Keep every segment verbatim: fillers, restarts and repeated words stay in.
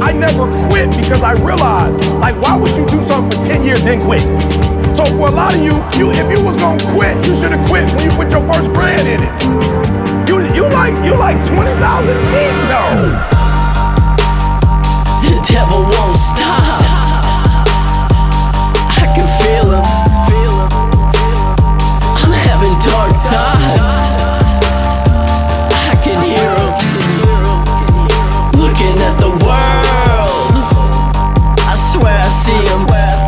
I never quit because I realized, like, why would you do something for ten years then quit? So for a lot of you, you if you was gonna quit, you should have quit when you put your first brand in it. You you like you like twenty thousand feet? No. The devil won't stop. I can feel him. I'm having dark thoughts. I can hear him. Looking at the world, I swear I see him.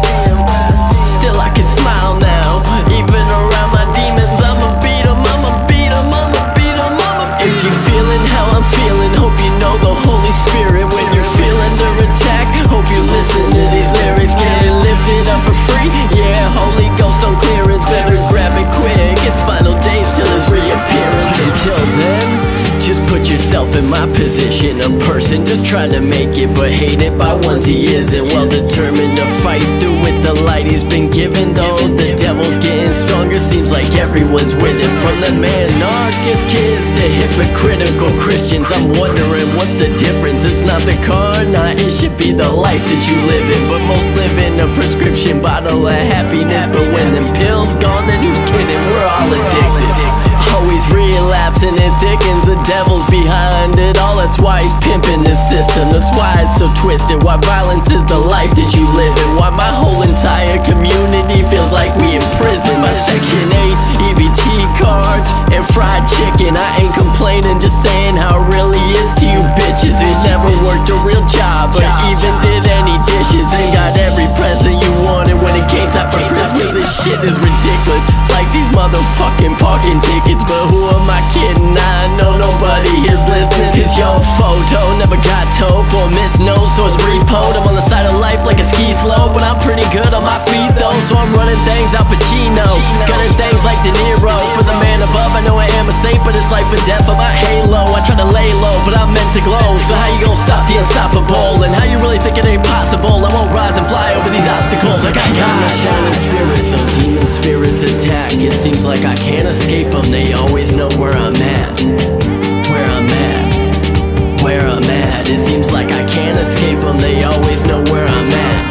Still I can smile now. Even around my demons, I'ma beat him, I'ma beat him, I'ma beat him, I'ma. If you're feeling how I'm feeling, hope you know the Holy Spirit. When you're feeling under attack, hope you listen to these lyrics. Getting lifted up for free, yeah, Holy Ghost on clearance. Better grab it quick, it's final days till his reappearance. Until then, just put yourself in my position. A person just trying to make it, but hated by ones he isn't. Well determined to fight through with the light he's been given. Though the devil's getting stronger, seems like everyone's with him. From the man-narcist kids to hypocritical Christians, I'm wondering what's the difference. It's not the car, nah, it should be the life that you live in. But most live in a prescription bottle of happiness. But when them pills gone, then who's kidding? We're all addicted. Always relapsing, it thickens, the devil's behind it all. That's why he's pimping this system, that's why it's so twisted. Why violence is the life that you live in. Why my whole entire community feels like we in prison. By Section eight, E B T cards, and fried chicken. I ain't complaining, just saying how it really is to you bitches who never worked a real job or even did any dishes, and got every present you wanted when it came time for Christmas. This shit is ridiculous, like these motherfucking parking tickets. But who am I kidding? I know nobody is listening. Cause your photo never got towed for a miss no, so it's repoed. I'm on the side of life like a ski slope, but I'm pretty good on my feet though. So I'm running things Al Pacino, gunning things like De Niro. For the man above, I know I am a saint, but it's life or death for my halo. I try to lay low, but I'm meant to glow. So how you gonna stop the unstoppable? And how you really think it ain't possible? I won't rise and fly over these obstacles like I got my shining spirit, so demon spirits attack. It seems like I can't escape them, they always know where I'm at. Where I'm at, where I'm at. It seems like I can't escape them, they always know where I'm at.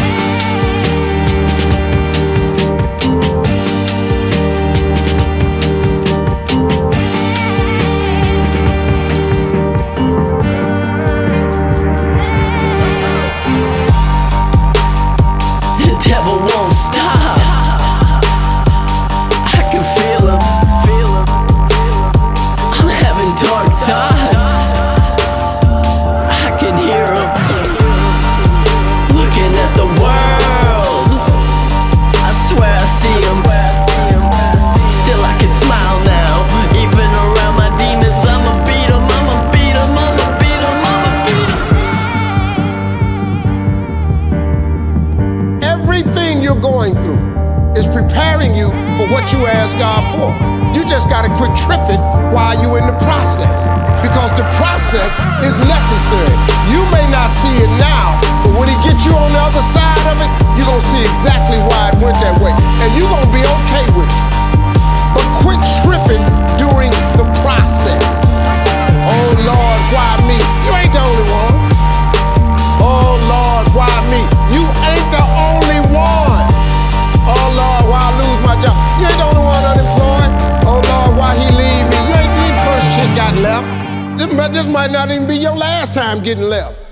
The devil won't stop. I can feel him. I'm having dark thoughts. I can hear him. Looking at the world, I swear I see him. Still I can smile now. Even around my demons, I'ma beat him, I'ma beat him, I'ma beat him, I'ma beat him. Everything you're going through is preparing you for what you ask God for. You just gotta quit tripping while you're in the process, because the process is necessary. You may not see it now, but when He gets you on the other side of it, you're gonna see exactly why it went that way, and you're gonna be okay with it. But quit tripping during the process. Oh Lord, why me? You ain't the only one. Oh Lord, why me? You ain't the only one. Oh Lord, why I lose my job? You ain't the only one unemployed. Oh Lord, why he leave me? You ain't the first chick got left. This might, this might not even be your last time getting left.